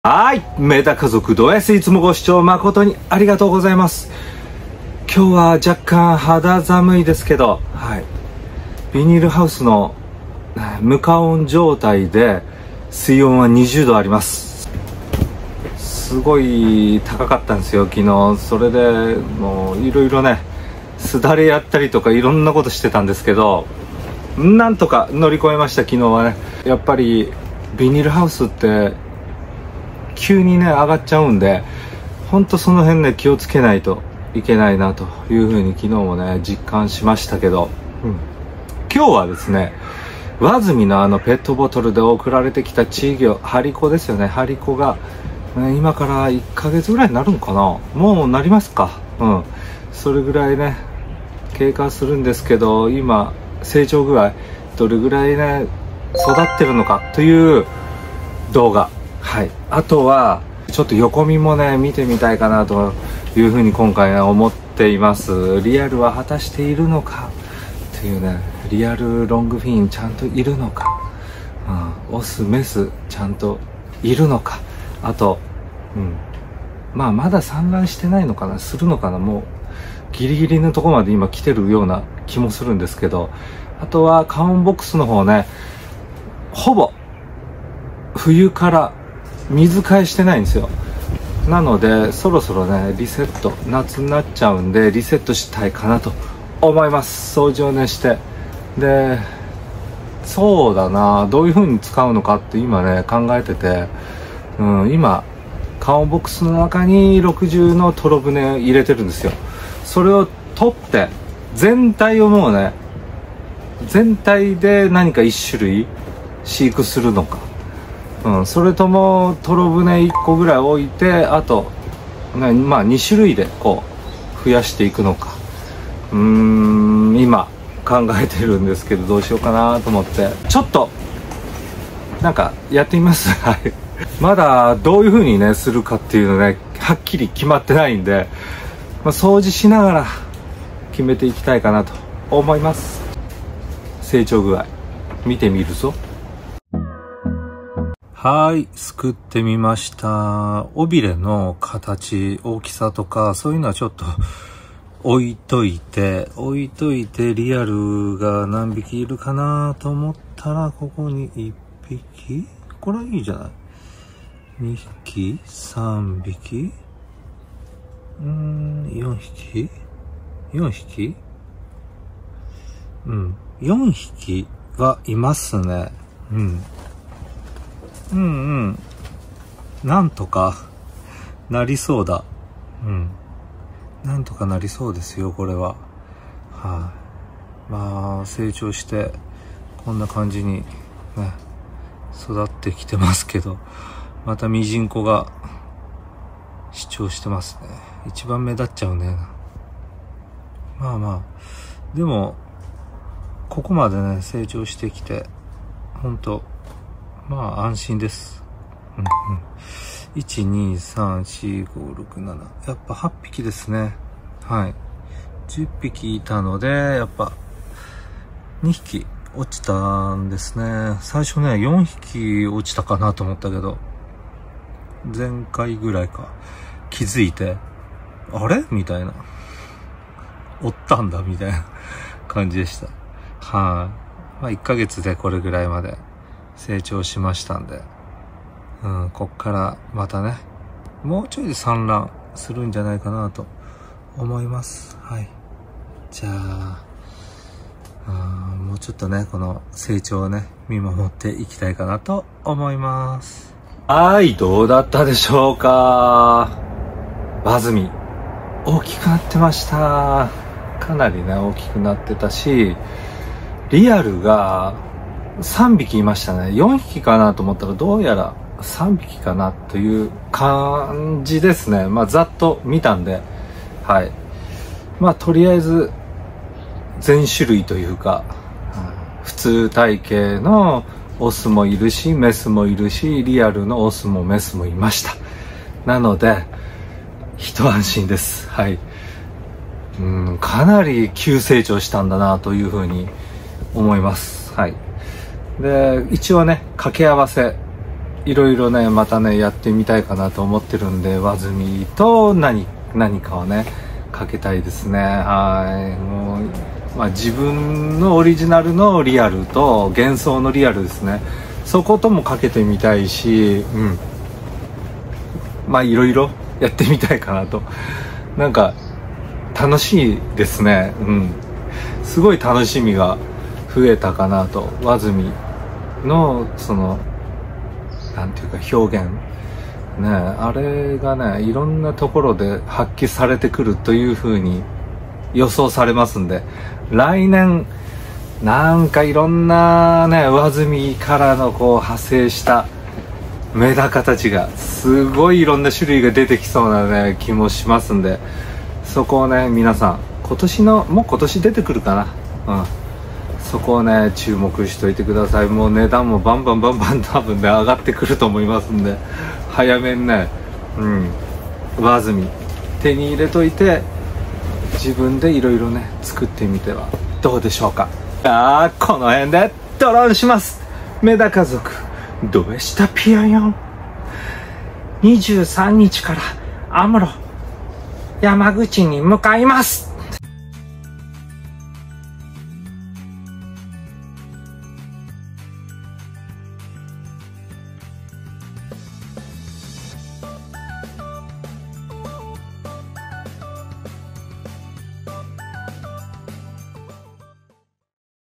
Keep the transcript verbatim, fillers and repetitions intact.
はい、メタ家族ド S いつもご視聴誠にありがとうございます。今日は若干肌寒いですけど、はい、ビニールハウスの無加温状態で水温はにじゅうどあります。すごい高かったんですよ昨日。それでもういろいろね、すだれやったりとかいろんなことしてたんですけど、なんとか乗り越えました。昨日はね、やっぱりビニールハウスって急にね上がっちゃうんで、ほんとその辺ね気をつけないといけないなというふうに昨日もね実感しましたけど、うん、今日はですね、和住のあのペットボトルで送られてきた稚魚ハリコですよね。ハリコが、ね、今からいっかげつぐらいになるのかな、もうなりますか。うん、それぐらいね経過するんですけど、今成長具合どれぐらいね育ってるのかという動画、はい、あとはちょっと横見もね見てみたいかなというふうに今回は思っています。リアルは果たしているのかっていうね、リアルロングフィンちゃんといるのか、うん、オスメスちゃんといるのか、あと、うん、まあまだ産卵してないのかな、するのかな、もうギリギリのところまで今来てるような気もするんですけど、あとは加温ボックスの方ね、ほぼ冬から水替えしてないんですよ。なのでそろそろねリセット、夏になっちゃうんでリセットしたいかなと思います。掃除をねして、でそうだな、どういう風に使うのかって今ね考えてて、うん、今加温ボックスの中にろくじゅうのトロ船入れてるんですよ。それを取って全体をもうね全体で何か一種類飼育するのか、うん、それともトロ船いっこぐらい置いて、あと、ね、まあに種類でこう増やしていくのか、うーん今考えてるんですけど、どうしようかなと思ってちょっとなんかやってみます。はい、まだどういう風にねするかっていうのねはっきり決まってないんで、まあ、掃除しながら決めていきたいかなと思います。成長具合見てみるぞ。はい、作ってみました。尾びれの形、大きさとかそういうのはちょっと置いといて置いといてリアルが何匹いるかなと思ったら、ここにいっぴき、これはいいじゃない、にひき、さんびき、うーんよんひき、よんひき、うんよんひきはいますね。うんうんうん、なんとかなりそうだ。うん、なんとかなりそうですよこれは。はい、まあ成長してこんな感じにね育ってきてますけど、またミジンコが主張してますね。一番目立っちゃうね。まあまあでもここまでね成長してきて本当まあ安心です。うんうん、いち、に、さん、よん、ご、ろく、なな、やっぱはっぴきですね。はい、じゅっぴきいたのでやっぱにひき落ちたんですね。最初ねよんひき落ちたかなと思ったけど、前回ぐらいか気づいて、あれみたいな、おったんだみたいな感じでした。はい、まあいっかげつでこれぐらいまで成長しましたんで、うん、こっからまたねもうちょいで産卵するんじゃないかなと思います。はい、じゃあ、あもうちょっとねこの成長をね見守っていきたいかなと思います。はい、どうだったでしょうか。和住大きくなってました。かなりね大きくなってたし、リアルがさんびきいましたね。よんひきかなと思ったらどうやらさんびきかなという感じですね。まあざっと見たんで、はい、まあとりあえず全種類というか、うん、普通体型のオスもいるしメスもいるし、リアルのオスもメスもいました。なので一安心です。はい、うん、かなり急成長したんだなというふうに思います。はい、で一応ね掛け合わせいろいろねまたねやってみたいかなと思ってるんで、和積と何何かをねかけたいですね。はい、もう、まあ、自分のオリジナルのリアルと幻想のリアルですね、そこともかけてみたいし、うん、まあいろいろやってみたいかなと。なんか楽しいですね。うん、すごい楽しみが増えたかなと。和積のそのなんていうか表現ね、あれがねいろんなところで発揮されてくるというふうに予想されますんで、来年なんかいろんなね上積みからのこう派生したメダカたちがすごいいろんな種類が出てきそうなね気もしますんで、そこをね皆さん今年のもう今年出てくるかな、うん、そこをね注目しといてください。もう値段もバンバンバンバン多分ね上がってくると思いますんで、早めにね、うん、上積み手に入れといて自分でいろいろね作ってみてはどうでしょうか。あーこの辺でドローンします。メダカ族どうしたピヨヨン。にじゅうさんにちからアムロ山口に向かいます。